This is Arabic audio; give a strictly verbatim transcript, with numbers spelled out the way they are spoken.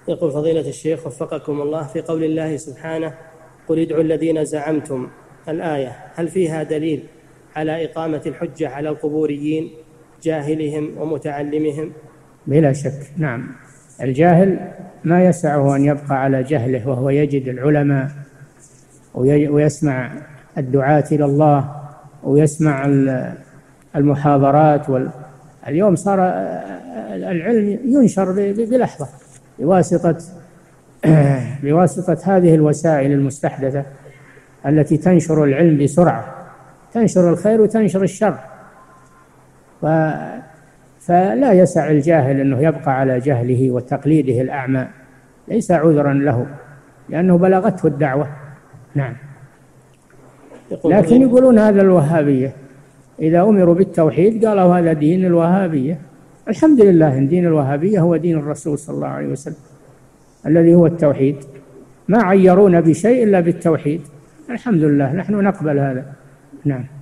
يقول فضيلة الشيخ وفقكم الله، في قول الله سبحانه قل ادعوا الذين زعمتم الآية، هل فيها دليل على إقامة الحجة على القبوريين جاهلهم ومتعلمهم؟ بلا شك، نعم. الجاهل ما يسعه أن يبقى على جهله وهو يجد العلماء ويسمع الدعاة إلى الله ويسمع المحاضرات وال... اليوم صار العلم ينشر بلحظة بواسطة بواسطة هذه الوسائل المستحدثة التي تنشر العلم بسرعة، تنشر الخير وتنشر الشر. ف... فلا يسع الجاهل أنه يبقى على جهله وتقليده الأعمى، ليس عذرا له لأنه بلغته الدعوة. نعم. لكن يقولون هذا الوهابية، إذا أمروا بالتوحيد قالوا هذا دين الوهابية. الحمد لله إن دين الوهابية هو دين الرسول صلى الله عليه وسلم الذي هو التوحيد، ما عيرونا بشيء إلا بالتوحيد. الحمد لله نحن نقبل هذا. نعم.